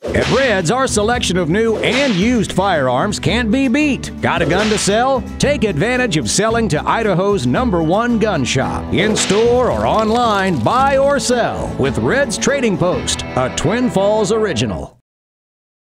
At Red's, our selection of new and used firearms can't be beat. Got a gun to sell? Take advantage of selling to Idaho's #1 gun shop. In store or online, buy or sell with Red's Trading Post, a Twin Falls original.